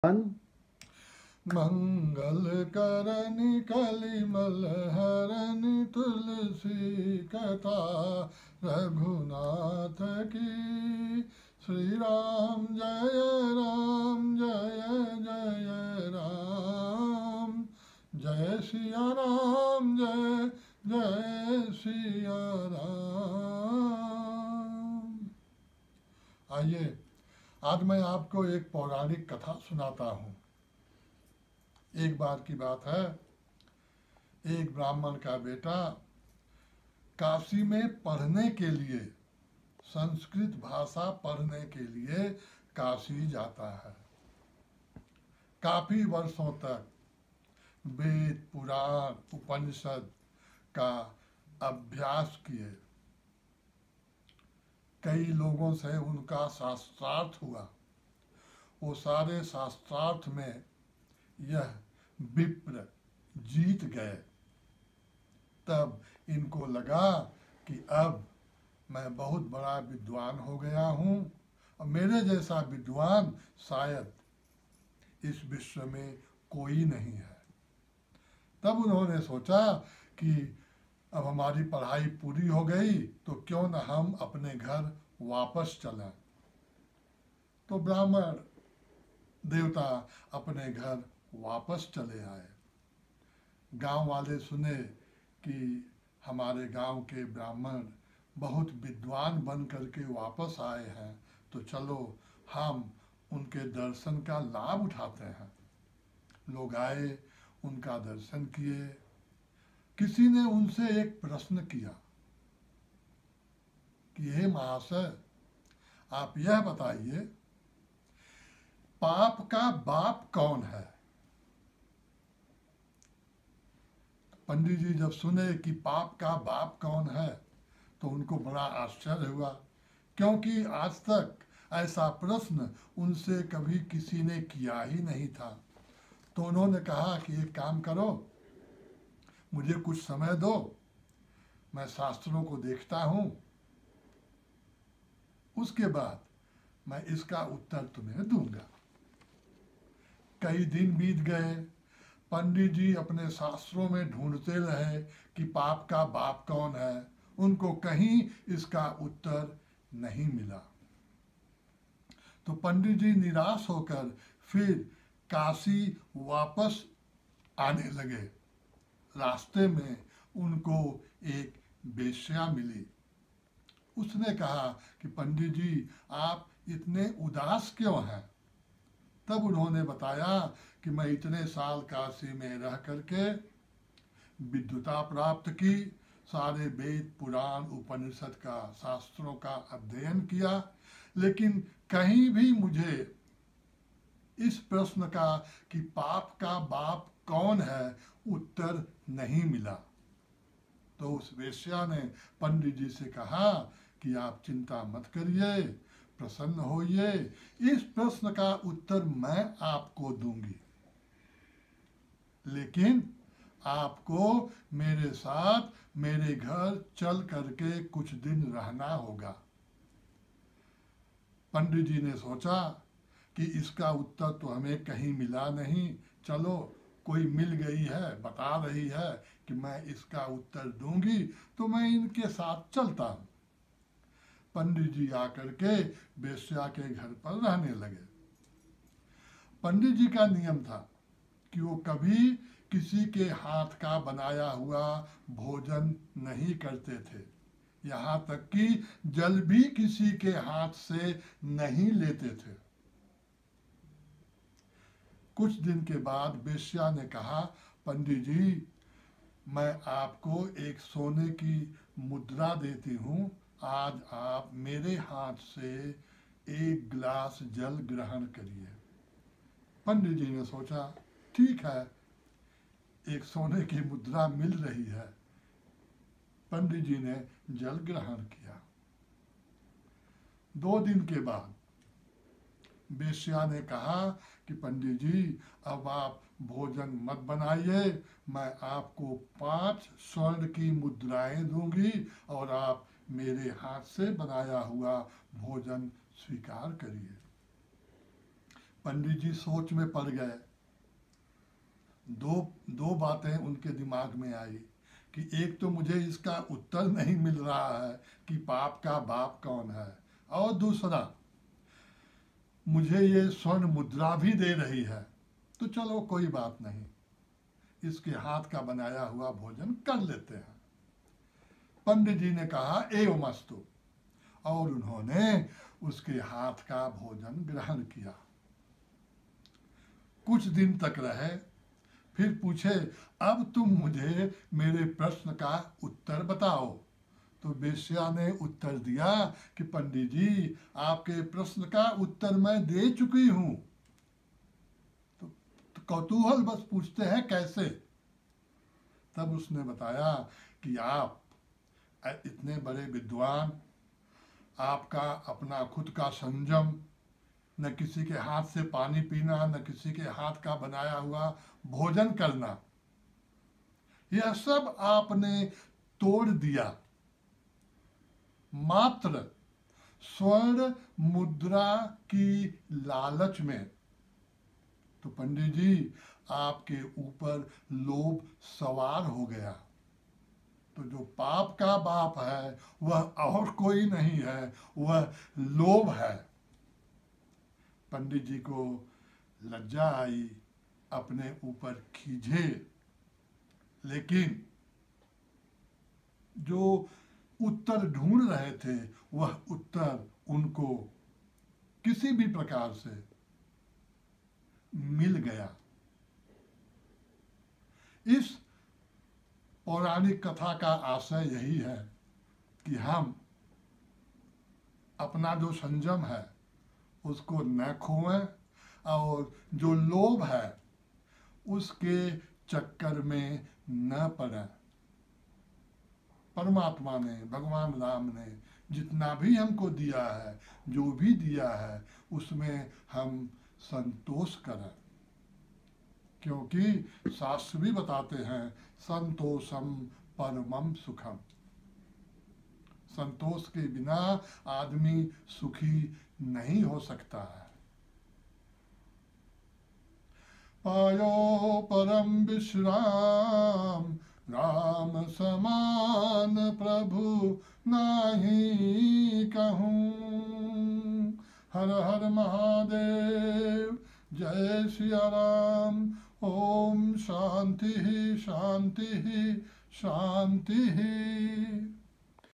मंगल करनी कलिमल हरनि तुलसी कथा रघुनाथ की। श्री राम जय जय राम, जय सिया राम जय जय सिया राम। आइए आज मैं आपको एक पौराणिक कथा सुनाता हूँ। एक बार की बात है, एक ब्राह्मण का बेटा काशी में पढ़ने के लिए, संस्कृत भाषा पढ़ने के लिए काशी जाता है। काफी वर्षों तक वेद पुराण उपनिषद का अभ्यास किए। कई लोगों से उनका शास्त्रार्थ हुआ। वो सारे शास्त्रार्थ में यह विप्र जीत गए। तब इनको लगा कि अब मैं बहुत बड़ा विद्वान हो गया हूँ और मेरे जैसा विद्वान शायद इस विश्व में कोई नहीं है। तब उन्होंने सोचा कि अब हमारी पढ़ाई पूरी हो गई तो क्यों न हम अपने घर वापस चलें। तो ब्राह्मण देवता अपने घर वापस चले आए। गांव वाले सुने कि हमारे गांव के ब्राह्मण बहुत विद्वान बन करके वापस आए हैं, तो चलो हम उनके दर्शन का लाभ उठाते हैं। लोग आए, उनका दर्शन किए। किसी ने उनसे एक प्रश्न किया कि हे महाशय, आप यह बताइए, पाप का बाप कौन है? पंडित जी जब सुने कि पाप का बाप कौन है तो उनको बड़ा आश्चर्य हुआ, क्योंकि आज तक ऐसा प्रश्न उनसे कभी किसी ने किया ही नहीं था। तो उन्होंने कहा कि एक काम करो, मुझे कुछ समय दो, मैं शास्त्रों को देखता हूँ, उसके बाद मैं इसका उत्तर तुम्हें दूंगा। कई दिन बीत गए। पंडित जी अपने शास्त्रों में ढूंढते रहे कि पाप का बाप कौन है। उनको कहीं इसका उत्तर नहीं मिला। तो पंडित जी निराश होकर फिर काशी वापस आने लगे। रास्ते में उनको एक वेश्या मिली। उसने कहा कि पंडित जी, आप इतने उदास क्यों हैं? तब उन्होंने बताया कि मैं इतने साल काशी में रह करके विद्वता प्राप्त की, सारे वेद पुराण उपनिषद का शास्त्रों का अध्ययन किया, लेकिन कहीं भी मुझे इस प्रश्न का कि पाप का बाप कौन है उत्तर नहीं मिला। तो उस वेश्या ने पंडित जी से कहा कि आप चिंता मत करिए, प्रसन्न होइए, इस प्रश्न का उत्तर मैं आपको दूंगी, लेकिन आपको मेरे साथ मेरे घर चल करके कुछ दिन रहना होगा। पंडित जी ने सोचा कि इसका उत्तर तो हमें कहीं मिला नहीं, चलो कोई मिल गई है, बता रही है कि मैं इसका उत्तर दूंगी, तो मैं इनके साथ चलता हूँ। पंडित जी आकर के वेश्या के घर पर रहने लगे। पंडित जी का नियम था कि वो कभी किसी के हाथ का बनाया हुआ भोजन नहीं करते थे, यहाँ तक कि जल भी किसी के हाथ से नहीं लेते थे। कुछ दिन के बाद वेश्या ने कहा, पंडित जी, मैं आपको एक सोने की मुद्रा देती हूँ, आज आप मेरे हाथ से एक गिलास जल ग्रहण करिए। पंडित जी ने सोचा, ठीक है, एक सोने की मुद्रा मिल रही है। पंडित जी ने जल ग्रहण किया। 2 दिन के बाद वेश्या ने कहा कि पंडित जी, अब आप भोजन मत बनाइए, मैं आपको 5 स्वर्ण की मुद्राएं दूंगी और आप मेरे हाथ से बनाया हुआ भोजन स्वीकार करिए। पंडित जी सोच में पड़ गए। दो बातें उनके दिमाग में आई कि एक तो मुझे इसका उत्तर नहीं मिल रहा है कि पाप का बाप कौन है, और दूसरा मुझे ये स्वर्ण मुद्रा भी दे रही है, तो चलो कोई बात नहीं, इसके हाथ का बनाया हुआ भोजन कर लेते हैं। पंडित जी ने कहा एवमस्तु, और उन्होंने उसके हाथ का भोजन ग्रहण किया। कुछ दिन तक रहे, फिर पूछे अब तुम मुझे मेरे प्रश्न का उत्तर बताओ। तो वेश्या ने उत्तर दिया कि पंडित जी आपके प्रश्न का उत्तर मैं दे चुकी हूं। तो कौतूहल बस पूछते हैं कैसे। तब उसने बताया कि आप इतने बड़े विद्वान, आपका अपना खुद का संयम, न किसी के हाथ से पानी पीना, न किसी के हाथ का बनाया हुआ भोजन करना, यह सब आपने तोड़ दिया मात्र स्वर्ण मुद्रा की लालच में। तो पंडित जी आपके ऊपर लोभ सवार हो गया। तो जो पाप का बाप है वह और कोई नहीं है, वह लोभ है। पंडित जी को लज्जा आई, अपने ऊपर खींचे, लेकिन जो उत्तर ढूंढ रहे थे वह उत्तर उनको किसी भी प्रकार से मिल गया। इस पौराणिक कथा का आशय यही है कि हम अपना जो संयम है उसको न खोएं, और जो लोभ है उसके चक्कर में न पड़ें। परमात्मा ने, भगवान राम ने जितना भी हमको दिया है, जो भी दिया है, उसमें हम संतोष करें, क्योंकि शास्त्र भी बताते हैं संतोषम परमम सुखम। संतोष के बिना आदमी सुखी नहीं हो सकता है। पायो परम विश्राम, राम समान प्रभु नाही कहूँ। हर हर महादेव, जय सिया राम। ओम शांति शांति शांति।